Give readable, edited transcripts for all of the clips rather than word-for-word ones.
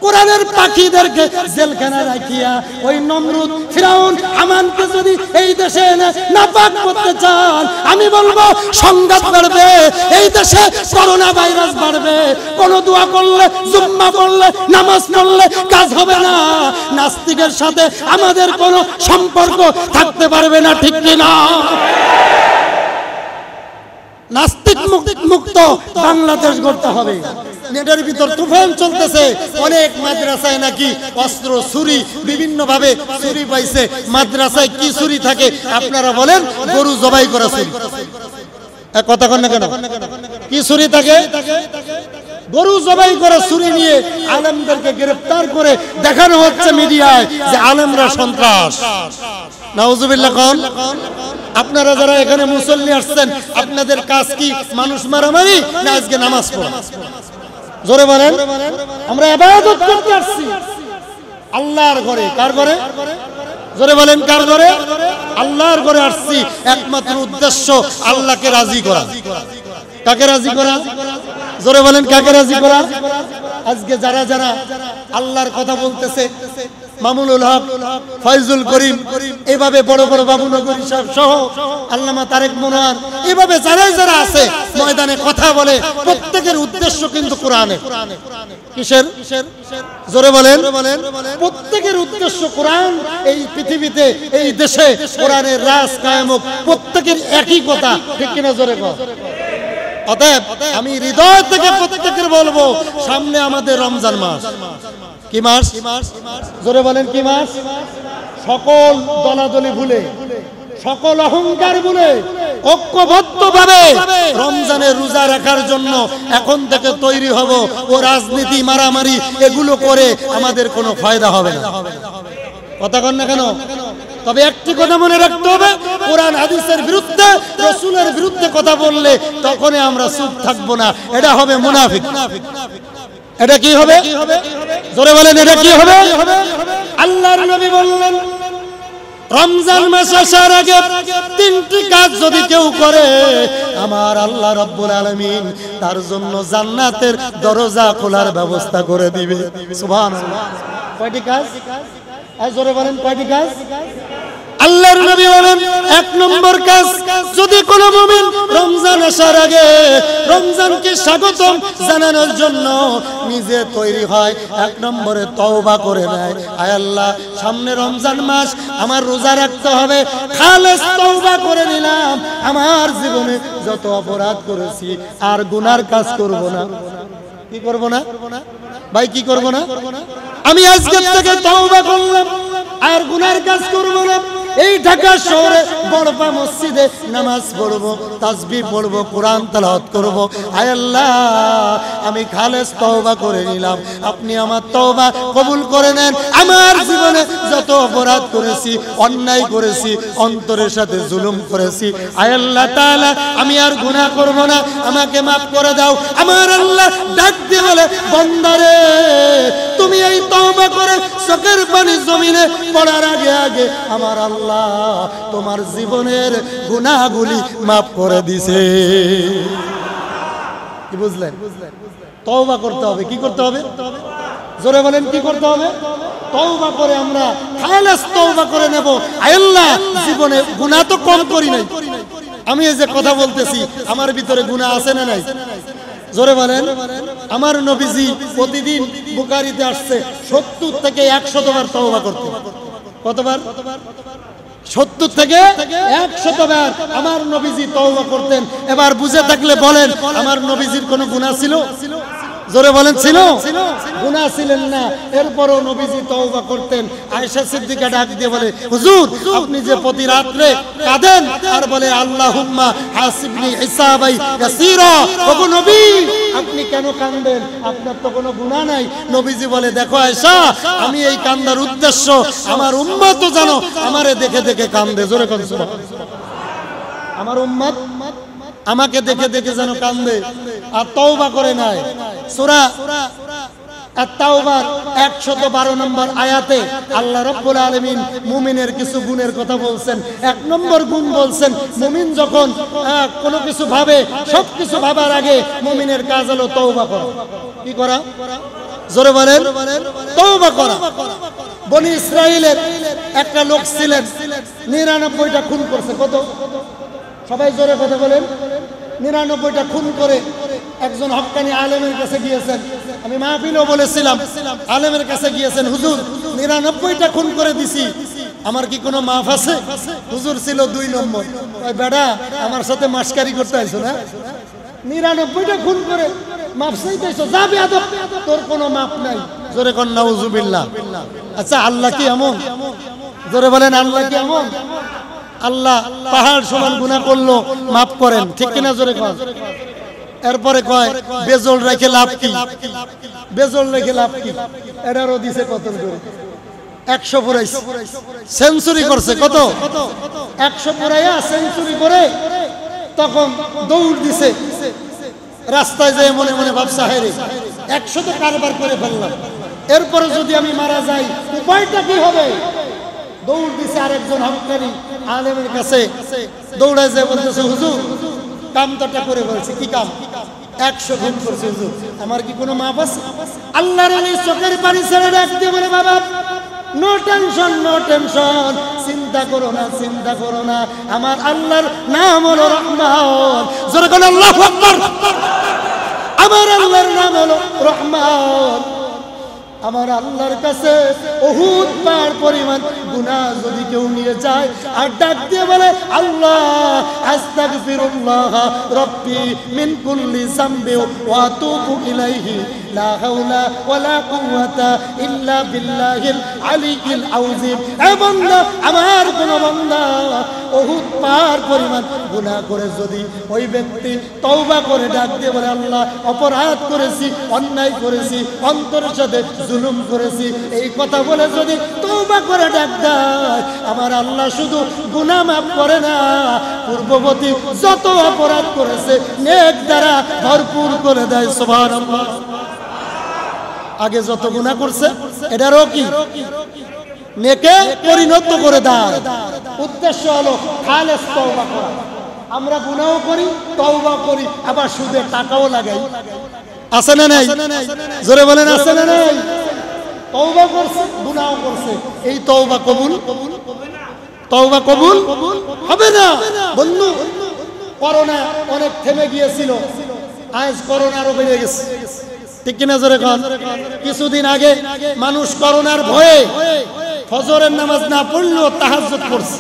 কোরআনের পাখিদেরকে জেলখানায় রাখিয়া ওই নমরুদ ফিরাউন হামানকে যদি এই দেশে এনে নাপাক করতে চান, আমি বলবো সংঘাত বাড়বে, এই দেশে করোনা ভাইরাস বাড়বে। কোন দোয়া করলে, জুম্মা পড়লে, নামাজ পড়লে কাজ হবে না। নাস্তিকের সাথে আমাদের কোনো সম্পর্ক থাকতে পারবে না, ঠিক কিনা? নাস্তিক মুক্ত বাংলাদেশ গড়তে হবে। নেটের ভিতর তুফান চলতেছে, অনেক মাদ্রাসায় নাকি অস্ত্র, ছুরি, বিভিন্ন ভাবে ছুরি পাইছে। মাদ্রাসায় কি ছুরি থাকে আপনারা বলেন? গরু জবাই করা ছুরি। কথা কন না কেন? কি ছুরি থাকে? গরু জবাই করা ছুরি নিয়ে আলেমদেরকে গ্রেফতার করে দেখানো হচ্ছে মিডিয়ায় যে আলেমরা সন্ত্রাস। নাউজুবিল্লাহ কোন? আপনারা যারা এখানে মুসল্লি আসছেন, আপনাদের কাজ কি মানুষ মারামারি না আজকে নামাজ পড়া? জোরে বলেন। আমরা ইবাদত করতে আসছি আল্লাহর ঘরে। কার ঘরে? জোরে বলেন, কার ঘরে? আল্লাহর ঘরে আসছি। একমাত্র উদ্দেশ্য আল্লাহকে রাজি করা। কাকে রাজি করা? জোরে বলেন, কাকে রাজি করা? আজকে যারা যারা আল্লাহর কথা বলতেছে, মামুনুল হক, ফয়জুল করিম, এভাবে বড় বড় বাবুনগরী সাহেব সহ আল্লামা তারেক মনোয়ার, এভাবে যারা আছে ময়দানে কথা বলে, প্রত্যেকের উদ্দেশ্য কিন্তু কোরআনে। কিসের? জোরে বলেন। প্রত্যেকের উদ্দেশ্য কোরআন। এই পৃথিবীতে, এই দেশে কোরআনের রাজ কায়েম হোক, প্রত্যেকের একই কথা, ঠিক কিনা? জোরে বল। অতএব আমি হৃদয় থেকে প্রত্যেকের বলবো, সামনে আমাদের রমজান মাস। কি মাস? জোরে বলেন, কি মাস? সকল দলাদলি ভুলে, সকল অহংকার ভুলে ঐক্যবদ্ধভাবে রমজানের রোজা রাখার জন্য এখন থেকে তৈরি হব। ও রাজনীতি, মারামারি এগুলো করে আমাদের কোনো ফায়দা হবে না। কথা কন না কেন? তবে একটি কথা মনে রাখতে হবে, কোরআন হাদিসের বিরুদ্ধে, রাসূলের বিরুদ্ধে কথা বললে তখনই আমরা চুপ থাকবো না। এটা হবে মুনাফিক। এটা কি হবে? জোরে বলেন, এটা কি হবে? আল্লাহর নবী বললেন, রমজান মাস আসার আগে তিনটি কাজ যদি কেউ করে, আমার আল্লাহ রাব্বুল আলামিন তার জন্য জান্নাতের দরজা খোলার ব্যবস্থা করে দিবে। সুবহানাল্লাহ। কয়টি কাজ? জোরে বলেন, কয়টি কাজ? আল্লাহর নবী বলেন, এক নম্বর কাজ, যদি কোনো মুমিন রমজান আসার আগে রমজানকে স্বাগতম জানানোর জন্য নিজে তৈরি হয়, এক নম্বরে তওবা করে নেয়, আয় আল্লাহ, সামনে রমজান মাস, আমার রোজা রাখতে হবে, খালেস তওবা করে নিলাম, আমার জীবনে যত অপরাধ করেছি আর গুনার কাজ করব না। কি করব না ভাই? কি করব না? আমি আজকে থেকে তওবা করলাম, আর গুনার কাজ করব না। এই ঢাকা শহরে বড়পা মসজিদে নামাজ পড়বো, তাসবিহ পড়বো, কোরআন তেলাওয়াত করব। আয় আল্লাহ, আমি খালেস তওবা করে নিলাম, আপনি আমার তওবা কবুল করে নেন। আমার জীবনে যত অপরাধ করেছি, অন্যায় করেছি, অন্তরের সাথে জুলুম করেছি, আয় আল্লাহ তাআলা, আমি আর গুনাহ করব না, আমাকে মাফ করে দাও। আমার আল্লাহ ডাক দিয়ে বলে, বান্দারে, তুমি এই তওবা করে চোখের পানি জমিনে পড়ার আগে আগে আমার আল্লাহ তোমার জীবনের গুনাহগুলি মাফ করে দিছে। কি বুঝলেন? তওবা করতে হবে। কি করতে হবে? জোরে বলেন, কি করতে হবে? তওবা করে আমরা খালেস তওবা করে নেব। আয় আল্লাহ, জীবনে গুনাহ তো কম করি নাই। আমি এই যে কথা বলতেছি, আমার ভিতরে গুনাহ আছে না নাই? জোরে বলেন। আমার নবীজি প্রতিদিন বুখারীতে আসছে 70 থেকে 100 বার তওবা করতেন। কতবার? 70 থেকে 100 বার আমার নবীজি তওবা করতেন। এবার বুঝে থাকলে বলেন, আমার নবীজির কোনো গুনাহ ছিল? জোরে বলেন, ছিল? গুনাহ ছিলেন না, এরপরও নবীজি তওবা করতেন। আয়েশা সিদ্দিকা ডাক দিয়ে বলে, হুজুর, আপনি যে প্রতি রাতে কাঁদেন আর বলে আল্লাহুম্মা হাসিবনি হিসাবাই ইয়াসীরা, ওগো নবী, আপনি কেন কাঁদেন? আপনার তো কোনো গুনাহ নাই। নবীজি বলে, দেখো আয়েশা, আমি এই কান্দার উদ্দেশ্য আমার উম্মতও জানো আমারে দেখে দেখে কান্দে। জোরে কোন সুবহানাল্লাহ। আমার উম্মত আমাকে দেখে দেখে যেন কান্দে আর তওবা করে নাই। সূরা আত-তাওবার 112 নম্বর আয়াতে আল্লাহ রাব্বুল আলামিন মুমিনের কিছু গুণের কথা বলছেন। 1 নম্বর গুণ বলছেন, মুমিন যখন কোনো কিছু ভাবে, সব কিছু ভাবার আগে মুমিনের কাজ হলো তওবা করা। কি করা? জোরে বলেন তওবা করা। বনি ইসরাইলের একটা লোক ছিলেন 99টা খুন করছে। কত? সবাই জোরে কথা বলেন। 99টা খুন করে একজন হক্কানি আলেমের কাছে গিয়েছেন। আমি মাহফিলেও বলেছিলাম, আলেমের কাছে গিয়েছেন, হুজুর 99টা খুন করে দিছি, আমার কি কোনো মাফ আছে? হুজুর ছিল 2 নম্বর। ওই বেটা আমার সাথে মাস্কারি করতে আইছো না? 99টা খুন করে মাফ চাইতেছো, যা বেয়াদব, তোর কোনো মাফ নাই। জোরে কোন নাউজুবিল্লাহ। আচ্ছা আল্লাহ কি এমন? জোরে বলেন আল্লাহ কি এমন? আল্লাহ পাহাড় সমান গুনাহ করলো মাফ করেন, ঠিক কিনা? জোরে কোন। এরপরে কয় বেজল রেখে লাভ কি? বেজল রেখে লাভ কি? এটারও দিছে কতল করে 100 পুরাইছে, সেঞ্চুরি করছে। কত? 100 পুরাইয়া সেঞ্চুরি করে তখন দৌড় দিছে রাস্তায়, যেয়ে মনে মনে ভাবছে হায়রে 100 তো কারবার করে ফেললাম, এরপরে যদি আমি মারা যাই উপায়টা কি হবে? দৌড় দিছে আরেকজন হক্কানি আলেমের কাছে, দৌড়ায় যায় বলতেছে হুজুর কামটা করে বলছি। কি কাম? 100 খুন করছে হুজুর, আমার কি কোনো মাপ আছে? আল্লাহর ওলি চোখের পানি ছেড়ে ডাকতে বলে বাবা নো টেনশন, নো টেনশন, চিন্তা করো না, চিন্তা করো না, আমার আল্লাহর নাম হলো রহমান। জোরে বলেন আল্লাহু আকবার। আমার আল্লাহর নাম হলো রহমান। আমার আল্লাহর কাছে উহুদ পাহাড় পরিমাণ গুনাহ যদি কেউ নিয়ে যায় আর ডাক দিয়ে বলে আল্লাহ আস্তাগফিরুল্লাহ রাব্বি মিন কুল্লি যামবি ওয়া আতুবু ইলাইহি লা হাওলা ওয়ালা কুওয়াতা ইল্লা বিল্লাহিল আলিয়্যিল আযীম। এ বান্দা, আমার কোন বান্দা উহুদ পাহাড় পরিমাণ গুনাহ করে যদি ওই ব্যক্তি তওবা করে ডাক দিয়ে বলে আল্লাহ অপরাধ করেছি, অন্যায় করেছি, অন্তরের সাথে জুলুম করেছি, এই কথা বলে যদি তওবা করে ডাক দেয়, আমার আল্লাহ শুধু গুনাহ মাফ করে না, পূর্ববর্তী যত অপরাধ করেছে নেক দ্বারা ভরপুর করে দেয়। সুবহানাল্লাহ। আগে যত গুনাহ করছে এটারও কি নেকে পরিণত করে দেয়। উদ্দেশ্য হলো খালেস তওবা করা। আমরা গুনাহও করি, তওবা করি, আবার সুদে টাকাও লাগাই। আছে না নাই? জোরে বলেন আছে না নাই? তওবা করছে, গুনাহও করছে, এই তওবা কবুল? তওবা কবুল হবে না বন্ধু। করোনা অনেক থেমে গিয়েছিল, আজ করোনা আরো বেড়ে গেছে, ঠিক কিনা? জোরে কোন। কিছুদিন আগে মানুষ করোনার ভয়ে ফজরের নামাজ না পড়লেও তাহাজ্জুদ পড়ছে।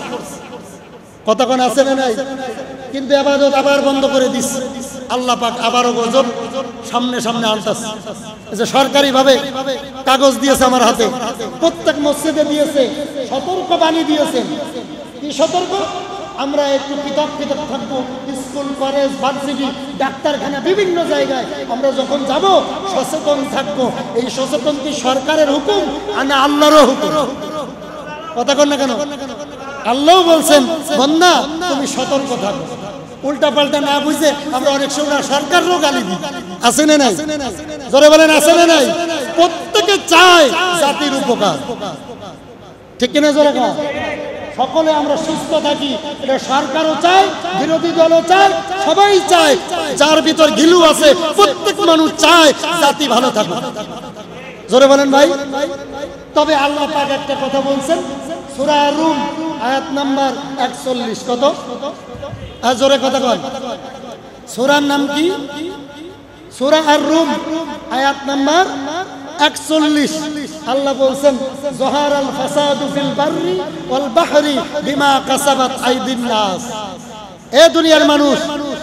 কতক্ষণ আছে না নাই? কিন্তু ইবাদত আবার বন্ধ করে দিচ্ছে। আল্লাহ পাক আবারও গজব সামনে সামনে আনতেছে। যে সরকারি ভাবে কাগজ দিয়েছে আমার হাতে, প্রত্যেক মসজিদে দিয়েছে, সতর্ক বাণী দিয়েছে। কি সতর্ক? আমরা একটু পৃথক পৃথক থাকবো, স্কুল, কলেজ, ভার্সিটি, ডাক্তারখানা, বিভিন্ন জায়গায় আমরা যখন যাব সচেতন থাকবো। এই সচেতন কি সরকারের হুকুম না আল্লাহরও হুকুম? কথা কন না কেন? আল্লাহ বলছেন বান্দা তুমি সতর্ক থাকো। উল্টা পাল্টা না বুঝে আমরা অনেক সময় সরকারেরও গালি দিই। আছে না নাই? জোরে বলেন আছে না নাই? প্রত্যেকে চায় জাতির উপকার, ঠিক কিনা? জোরে বলেন। সকলে আমরা সুস্থ থাকি, এটা সরকারও চায়, বিরোধী দলও চায়, সবাই চায়। যার ভিতর ঘিলু আছে প্রত্যেক মানুষ চায় জাতি ভালো থাকুক। জোরে বলেন ভাই। তবে আল্লাহ পাক একটা কথা বলছেন, সূরা রুম আয়াত নাম্বার 41। কত? আর জোরে কথা কন। সূরার নাম কি? সূরা আর-রুম আয়াত নাম্বার 41। আল্লাহ বলছেন যহারাল ফাসাদু ফিল বাররি ওয়াল বাহরি বিমা কাসাবাত আইদিন নাস। এ দুনিয়ার মানুষ,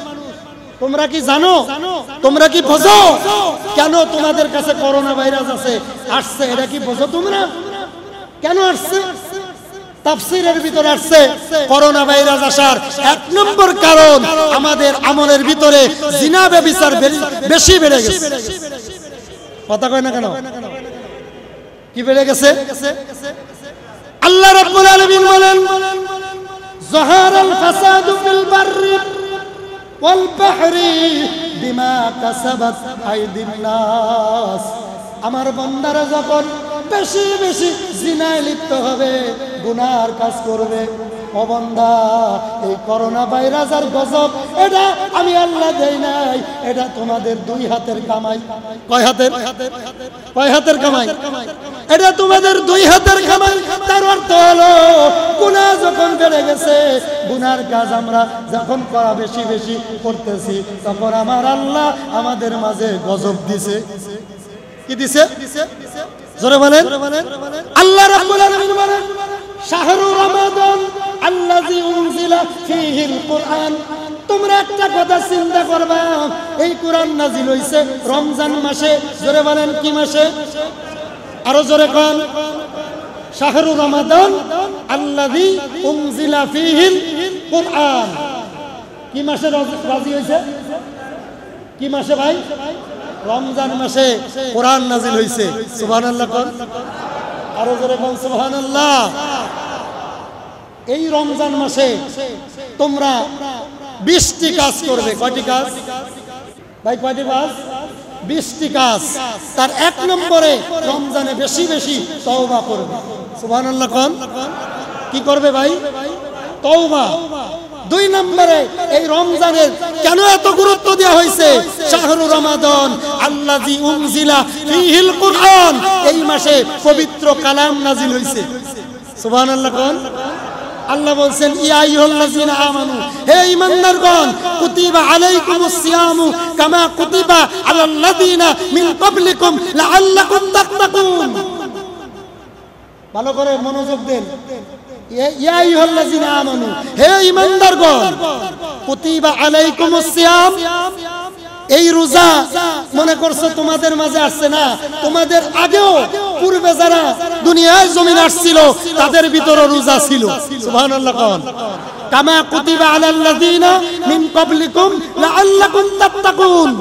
তোমরা কি জানো, তোমরা কি বোঝো কেন তোমাদের কাছে করোনা ভাইরাস আসছে? এটা কি বোঝো তোমরা কেন আসছে? তাফসীরের ভিতরে আসছে করোনা ভাইরাস আসার 1 নম্বর কারণ আমাদের আমলের ভিতরে জিনা ব্যভিচার বেশি বেড়ে গেছে। কথা কয় না কেন? কি বেড়ে গেছে? আল্লাহ রাব্বুল আলামিন বলেন যাহারাল ফাসাদু ফিল বাররি ওয়াল বাহরি বিমা কাসাবাত আইদিন নাস। আমার বান্দারা যখন বেশি বেশি জিনায় লিপ্ত হবে, গুনার কাজ করবে, ও বান্দা এই করোনা ভাইরাস আর গজব এটা আমি আল্লাহ দেই নাই, এটা তোমাদের দুই হাতের কামাই। কয় হাতের? কয় হাতের কামাই? এটা তোমাদের দুই হাতের কামাই। তার অর্থ হলো গুনাহ যখন বেড়ে গেছে, গুনার কাজ আমরা যখন করা বেশি বেশি করতেছি, তখন আমার আল্লাহ আমাদের মাঝে গজব দিছে। কি দিছে? জোরে বলেন। আল্লাহ রাব্বুল আলামিন বলেন শাহরু রমাদান আল্লাযী উনজিলা ফীহিল কুরআন। তোমরা একটা কথা চিন্তা করবা, এই কোরআন নাজিল হইছে রমজান মাসে। জোরে বলেন কি মাসে? আরো জোরে কোন? শাহরু রমাদান আল্লাযী উনজিলা ফীহিল কুরআন। কি মাসে রাজি হইছে? কি মাসে ভাই? রমজান মাসে কোরআন নাজিল হইছে। সুবহানাল্লাহ কোন? আরো জোরে কোন সুবহানাল্লাহ। এই রমজান মাসে তোমরা 20টি কাজ করবে। কয়টি কাজ ভাই? কয়টি কাজ? 20টি কাজ। তার 1 নম্বরে রমজানে বেশি বেশি তওবা করবে। সুবহানাল্লাহ কোন? কি করবে ভাই? তওবা। 2 নম্বরে এই রমজানের কেন এত গুরুত্ব দেওয়া হয়েছে? শাহরু রমাদান আল্লাযী উনজিলা ফীহিল কুরআন। এই মাসে পবিত্র কালাম নাজিল হয়েছে। সুবহানাল্লাহ কোন? আল্লাহ বলছেন ইয়া আইয়ুহাল্লাযীনা আমানু, হে ঈমানদারগণ, কুতিবা আলাইকুমুস সিয়ামু কামা কুতিবা আলাল্লাযীনা মিন ক্বাবলিকুম লাআল্লাকুম তাত্তাকুন। ভালো করে মনোযোগ দেন। ইয়া আইয়ুহাল্লাযীনা আমানু, হে ঈমানদারগণ, কুতিবা আলাইকুমুস সিয়াম। এই রোজা মনে করছো তোমাদের মাঝে আসছে না, তোমাদের আগেও পূর্বে যারা দুনিয়ায় জমিন আসছিল তাদের ভিতরে রোজা ছিল। সুবহানাল্লাহ কোন? কামা কুতিবা আলাল্লাযীনা মিন ক্বাবলিকুম লাআল্লাকুম তাত্তাকুন।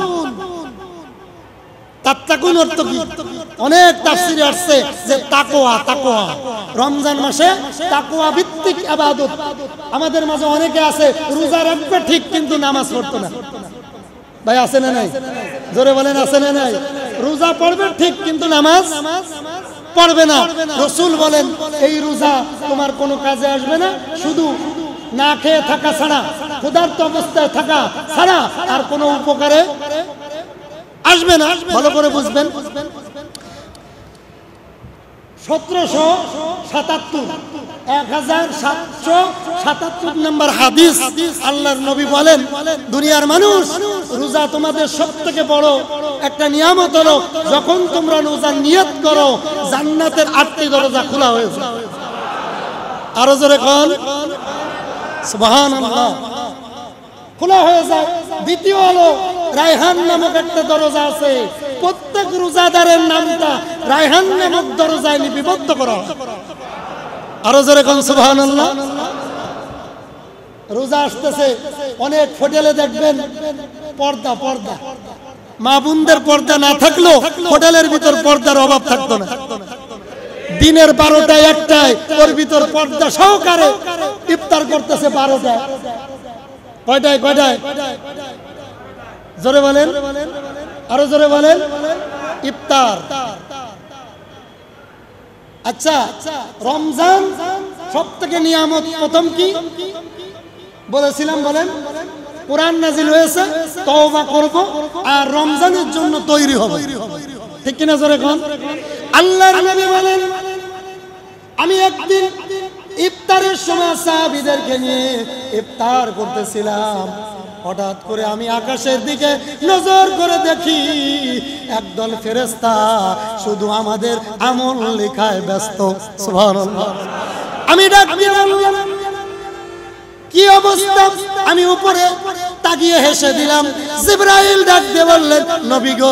তাত্তাকুন অর্থ কি? অনেক তাফসীরে আসছে যে তাকওয়া। তাকওয়া রমজান মাসে তাকওয়া ভিত্তিক ইবাদত। আমাদের মাঝে অনেকে আছে রোজা রাখবে ঠিক কিন্তু নামাজ পড়তো না। ভাই আছে না নাই? জোরে বলেন আছে না নাই? রোজা পড়বে ঠিক কিন্তু নামাজ পড়বে না। রাসূল বলেন এই রোজা তোমার কোনো কাজে আসবে না, শুধু না খেয়ে থাকা ছাড়া, ক্ষুধার্ত অবস্থায় থাকা ছাড়া আর কোনো উপকারে আসবে না। ভালো করে বুঝবেন। 1777 নম্বর হাদিস আল্লাহর নবী বলেন দুনিয়ার মানুষ, রোজা তোমাদের সবথেকে বড় একটা নিয়ামত হলো যখন তোমরা রোজা নিয়ত করো জান্নাতের 8টি দরজা খোলা হয়ে যায়। আরো জোরে কোন? সুবহানাল্লাহ। খোলা হয়ে যায়। দ্বিতীয় হলো রায়হান নামক একটা দরজা আছে। প্রত্যেক রোজাদারের নামটা রায়হান নামক দরজায় লিপিবদ্ধ করা। আরো জোরে কোন সুবহানাল্লাহ। রোজা আসতেছে, অনেক হোটেলে দেখবেন পর্দা পর্দা। মা বোনদের পর্দা না থাকলো হোটেলের ভিতর পর্দার অভাব থাকতো না। দিনের 12টায় 1টায় ওর ভিতর পর্দা সহকারে ইফতার করতেছে। 12টায় কয়টায়? কয়টায়? জোরে বলেন, আরো জোরে বলেন। ইফতার। আচ্ছা, রমজান সবথেকে নিয়ামত প্রথম কি বলেছিলাম? বলেন। কোরআন নাজিল হয়েছে, তওবা করব আর রমজানের জন্য তৈরি হব। ঠিক কিনা জোরে কোন? আল্লাহর নবী বলেন আমি একদিন ইফতারের সময় সাহাবীদেরকে নিয়ে ইফতার করতেছিলাম, হঠাৎ করে আমি আকাশের দিকে নজর করে দেখি একদল ফেরেশতা শুধু আমাদের আমল লেখায় ব্যস্ত। সুবহানাল্লাহ। আমি ডাক দিয়ে বললাম কি অবস্থা? আমি উপরে তাকিয়ে হেসে দিলাম। জিবরাইল ডাক দিয়ে বললেন নবী গো,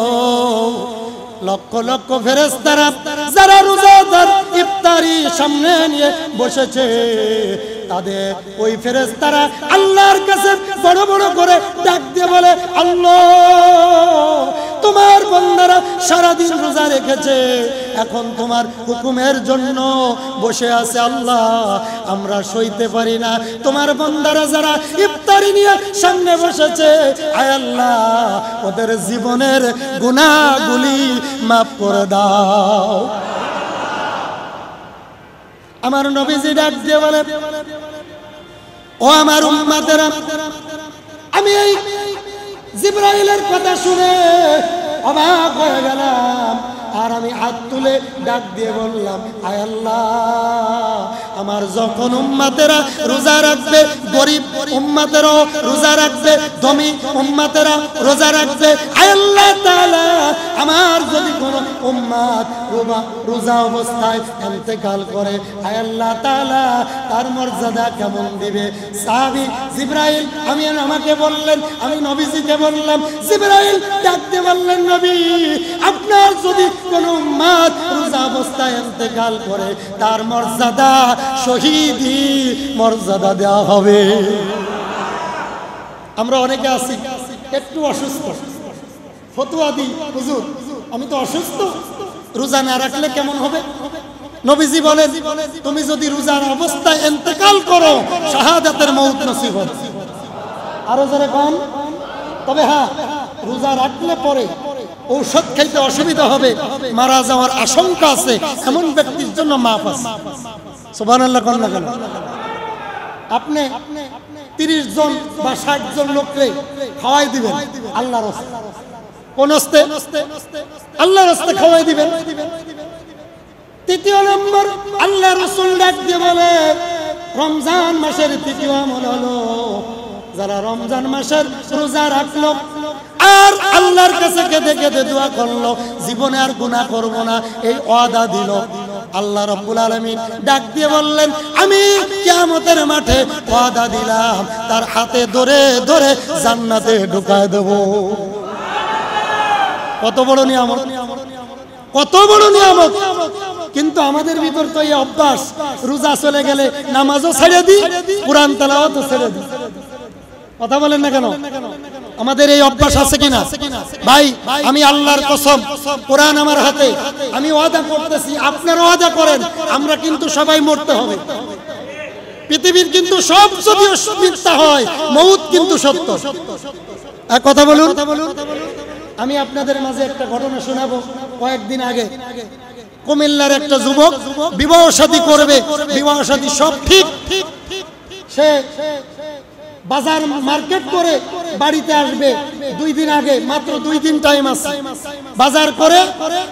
লক্ষ লক্ষ ফেরেশতারা যারা রোজাদার ইফতারি সামনে নিয়ে বসেছে, তাদের ওই ফেরেশতারা আল্লাহর কাছে বড় বড় করে ডাক দিয়ে বলে আল্লাহ, তোমার বান্দারা সারাদিন রোজা রেখেছে, এখন তোমার হুকুমের জন্য বসে আছে। আল্লাহ, আমরা সইতে পারি না। তোমার বান্দারা যারা ইফতারি নিয়ে সামনে বসেছে, আয় আল্লাহ ওদের জীবনের গুনাহগুলি মাফ করে দাও। আমার নবীজি ডাক দিয়ে বলে, ও আমার উম্মতেরা, আমি এই জিবরাইলের কথা শুনে অবাক হয়ে গেলাম। আর আমি হাত তুলে ডাক দিয়ে বললাম, আয় আল্লাহ, আমার যখন উম্মতেরা রোজা রাখবে, গরিব উম্মতেরাও রোজা রাখবে, ধনী উম্মতেরা রোজা রাখবে, আয় আল্লাহ তাআলা, আমার যদি কোনো উম্মত রোজা অবস্থায় ইন্তেকাল করে, আয় আল্লাহ তাআলা তার মর্যাদা কেমন দিবে? সাহাবী জিবরাইল আমাকে বললেন, আমি নবীজিকে বললাম, জিবরাইল ডাক দিয়ে বললেন, নবী, আপনার যদি কোন উম্মত রোজা অবস্থায় ইন্তেকাল করে, তার মর্যাদা শহীদি মর্যাদা দেওয়া হবে। আমরা অনেকে আছি একটু অসুস্থ, ফতোয়া দিই, হুজুর আমি তো অসুস্থ, রোজা না রাখলে কেমন হবে? নবীজি বলেন, তুমি যদি রোজার অবস্থায় ইন্তেকাল করো, শাহাদাতের মউত নসিব হবে। আরো জোরে কম। তবে হ্যাঁ, রোজা রাখলে পরে ঔষধ খাইতে অসুবিধা হবে, মারা যাওয়ার আশঙ্কা আছে, এমন ব্যক্তির জন্য মাফ আছে। সুবহানাল্লাহ কোন না কেন? আপনি 30 জন বা 60 জন লোককে খাওয়াই দিবেন আল্লাহর রাস্তায়, কোন রাস্তায়? আল্লাহর রাস্তায় খাওয়াই দিবেন। তৃতীয় নম্বর, আল্লাহ রাসূল ডাক দিয়ে বলে, রমজান মাসের তৃতীয় আমল হলো, যারা রমজান মাসের রোজা রাখলো আর আল্লাহর কাছে কেঁদে কেঁদে দোয়া করলো, জীবনে আর গুনাহ করব না, এই ওয়াদা দিল, আল্লাহ রাব্বুল আলামিন ডাক দিয়ে বললেন, আমি কিয়ামতের মাঠে ওয়াদা দিলাম, তার হাতে ধরে ধরে জান্নাতে ঢুকায় দেব। কত বড় নিয়ামত, কত বড় নিয়ামত! কিন্তু আমাদের ভিতর তো এই অভ্যাস, রোজা চলে গেলে নামাজও ছেড়ে দিই, কোরআন তেলাওয়াতও ছেড়ে দিই। কথা বলেন না কেন? আমাদের এই অভ্যাস আছে কিনা? ভাই, আমি আল্লাহর কসম, কোরআন আমার হাতে, আমি ওয়াদা করতেছি, আপনারা ওয়াদা করেন, আমরা কিন্তু সবাই মরতে হবে। পৃথিবীর কিন্তু সব যদি মিথ্যা হয়, মউত কিন্তু সত্য। এক কথা বলুন। আমি আপনাদের মাঝে একটা ঘটনা শোনাবো। কয়েকদিন আগে কুমিল্লার একটা যুবক বিবাহ শাদী করবে, বিবাহ শাদী সব ঠিক, সে বাজার মার্কেট করে বাড়িতে আসবে 2 দিন আগে, মাত্র 2 দিন টাইম আছে, বাজার করে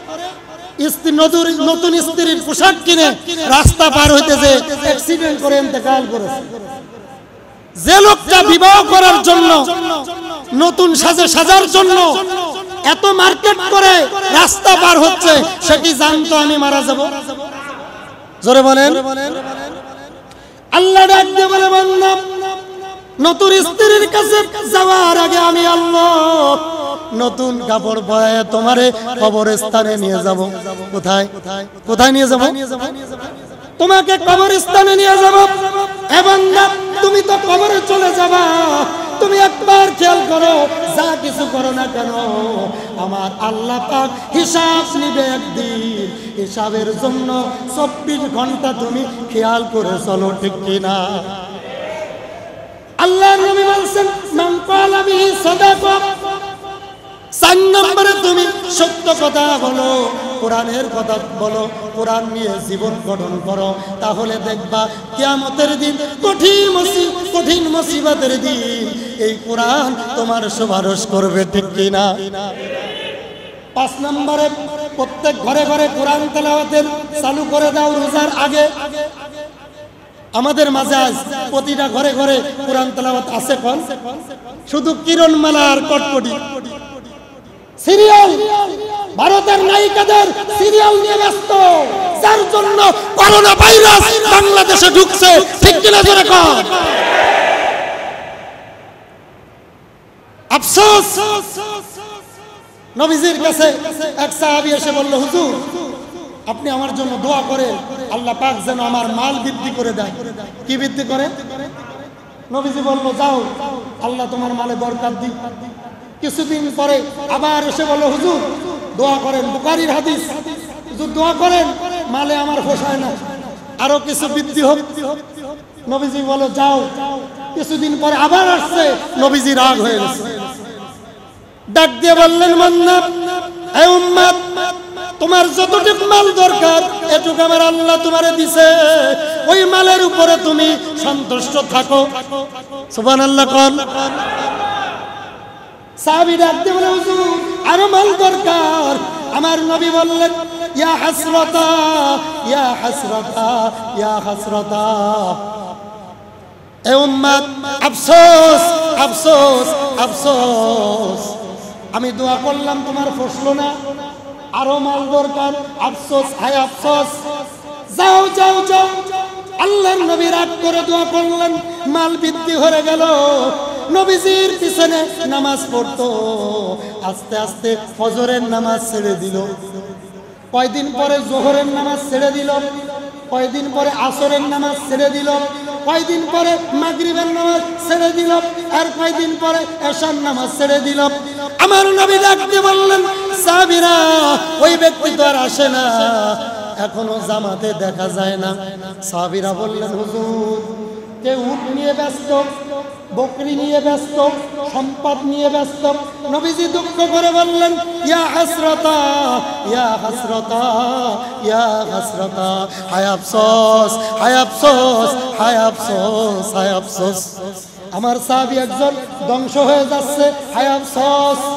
নতুন স্ত্রীর পোশাক কিনে রাস্তা পার হইতেছে, অ্যাক্সিডেন্ট করে ইন্তেকাল করেছে। যে লোকটা বিবাহ করার জন্য, নতুন সাজার জন্য এত মার্কেট করে রাস্তা পার হচ্ছে, সে কি জানতো আমি মারা যাব? জোরে বলেন। আল্লাহ ডাক দিয়ে বলে, বান্দা, নতুন স্ত্রীর কাছে যাওয়ার আগে আমি আল্লাহ নতুন কাপড় পরায় তোমারে কবরস্থানে নিয়ে যাব। কোথায়? কোথায় নিয়ে যাব? তোমাকে কবরস্থানে নিয়ে যাব। এ বান্দা, তুমি তো কবরে চলে যাবা, তুমি একবার খেয়াল করো, যা কিছু করো না কেন, আমার আল্লাহ পাক হিসাব নিবে একদিন। হিসাবের জন্য 24 ঘন্টা তুমি খেয়াল করে চলো, ঠিক কিনা? আল্লাহর নবী বলেন, মান ক্বালা বিহি সাদাকা। 4 নম্বরে তুমি সত্য কথা বলো, কোরআনের কথা বলো, কোরআন নিয়ে জীবন গঠন করো, তাহলে দেখবা কিয়ামতের দিন, কঠিন মুসিবতের দিন এই কোরআন তোমার সুপারিশ করবে, ঠিক কিনা? 5 নম্বরে প্রত্যেক ঘরে ঘরে কোরআন তেলাওয়াতের চালু করে দাও রোজার আগে। আমাদের মাঝে আজ প্রতিটা ঘরে ঘরে কোরআন তেলাওয়াত আছে, কোন? শুধু কিরণমালা আর কটকটি সিরিয়াল, ভারতের নায়িকাদের সিরিয়াল নিয়ে ব্যস্ত, যার জন্য করোনা ভাইরাস বাংলাদেশে ঢুকছে, ঠিক কিনা জোরে কর? আফসোস, নবীজির কাছে এক সাহাবী এসে বলল, হুজুর আপনি আমার জন্য দোয়া করেন, আল্লাহ পাক যেন আমার মাল বৃদ্ধি করে দেয়। কি বৃদ্ধি করে? নবীজি বলল, যাও, আল্লাহ তোমার মালে বরকত দিক। কিছুদিন পরে আবার এসে বলল, হুজুর দোয়া করেন, বুখারীর হাদিস, হুজুর দোয়া করেন, মালে আমার পোষায় না, আরো কিছু বৃদ্ধি হোক। নবীজি বলল, যাও। কিছুদিন পরে আবার আসছে, নবীজি রাগ হয়ে গেছে, ডাক দিয়ে বললেন, বান্দা, এ উম্মত, তোমার যতটুকু মাল দরকার এটুকু আমার আল্লাহ তোমারে দিছে, ওই মালের উপরে তুমি সন্তুষ্ট থাকো। সুবহানাল্লাহ কোন। সাহাবী ডাকতে বলে হুজুর আরো মাল দরকার। আমার নবী বললেন ইয়া হাসরাতা ইয়া হাসরাতা ইয়া হাসরাতা, এ উম্মত আফসোস আফসোস আফসোস, আমি দোয়া করলাম তোমার ফসলো না, আরো মাল দরকার, আফসোস হায় আফসোস, যাও যাও যাও। আল্লাহর নবী রাগ করে দোয়া করলেন, মাল বৃদ্ধি হয়ে গেল। নবীজির পিছনে নামাজ পড়তো, আস্তে আস্তে ফজরের নামাজ ছেড়ে দিল, কয়দিন পরে জোহরের নামাজ ছেড়ে দিল, কয়দিন পরে আসরের নামাজ ছেড়ে দিল, কয়দিন পরে মাগরিবের নামাজ ছেড়ে দিল, আর কয়দিন পরে এশার নামাজ ছেড়ে দিল। আমার নবী ডাকতে বললেন সাহাবীরা ওই ব্যক্তি তো আর আসে না, এখনো জামাতে দেখা যায় না। সাহাবীরা বললেন হুজুর কে উট নিয়ে ব্যস্ত, বকরি নিয়ে ব্যস্ত, সম্পদ নিয়ে ব্যস্ত। নবীজি দুঃখ করে বললেন ইয়া হাসরাতা ইয়া হাসরাতা ইয়া হাসরাতা, হায় আফসোস হায় আফসোস হায় আফসোস হায় আফসোস, আমার সাহাবী একজন ধ্বংস হয়ে যাচ্ছে, হায় আফসোস।